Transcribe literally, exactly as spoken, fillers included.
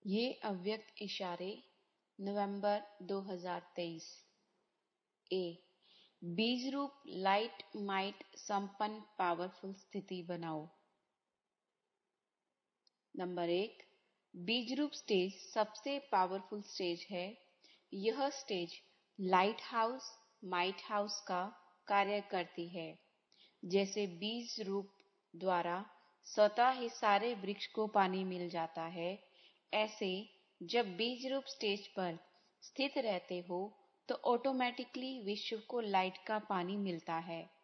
ये अव्यक्त इशारे नवंबर दो हज़ार तेईस। ए बीज रूप लाइट माइट संपन्न पावरफुल स्थिति बनाओ। नंबर एक, बीज रूप स्टेज सबसे पावरफुल स्टेज है। यह stage lighthouse might house का कार्य करती है। जैसे बीज रूप द्वारा स्वतः ही सारे वृक्ष को पानी मिल जाता है, ऐसे जब बीज रूप स्टेज पर स्थित रहते हो तो ऑटोमेटिकली विश्व को लाइट का पानी मिलता है।